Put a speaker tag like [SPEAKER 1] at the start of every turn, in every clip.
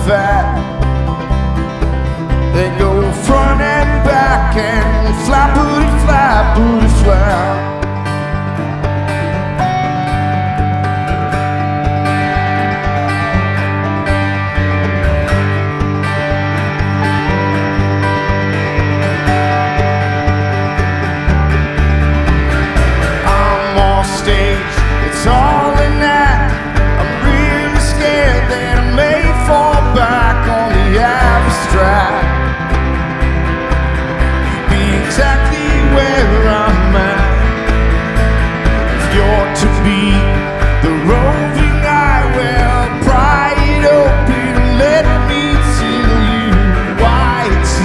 [SPEAKER 1] fat. They go front and back and flat booty, flat booty, flat. It's all in that. I'm really scared that I may fall back on the abstract. You'd be exactly where I'm at. If you're to be the roving eye, well, pry it open, let me tell you why it's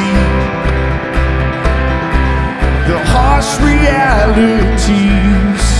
[SPEAKER 1] the harsh realities.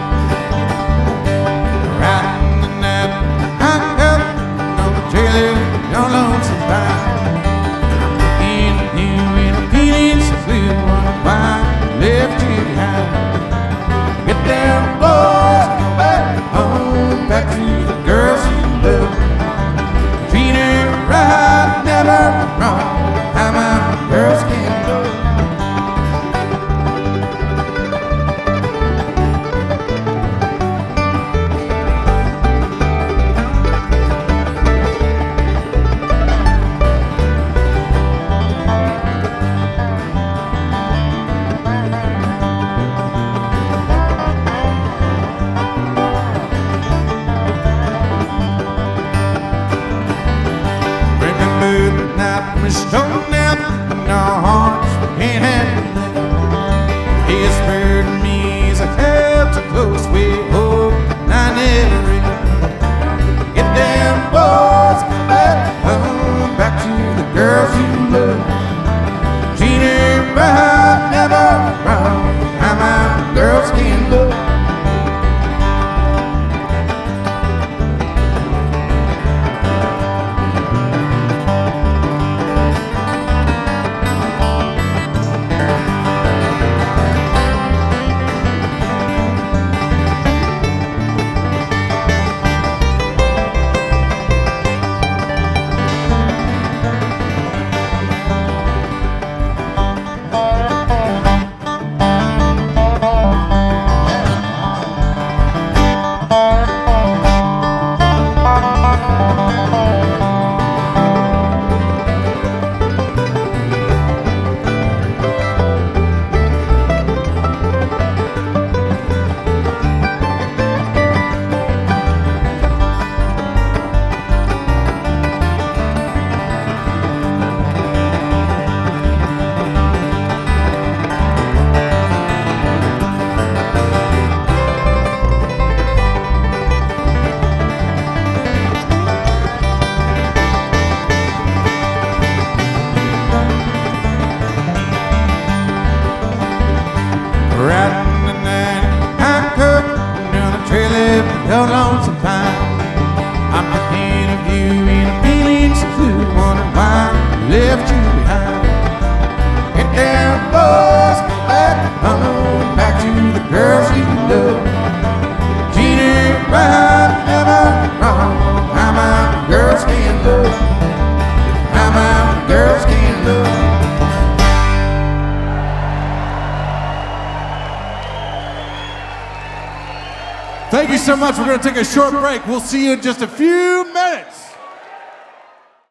[SPEAKER 2] Riding in that handcuff on the trailer.
[SPEAKER 1] your lonesome time. I'm thinking of you and I'm feeling so blue, wondering why I left you behind. Get down, boys, go back home, back to the girls you love. Cheating right, never wrong. How my girls can love. How my girls can love.
[SPEAKER 2] Thank you so much. We're going to take a short break. We'll see you in just a few minutes.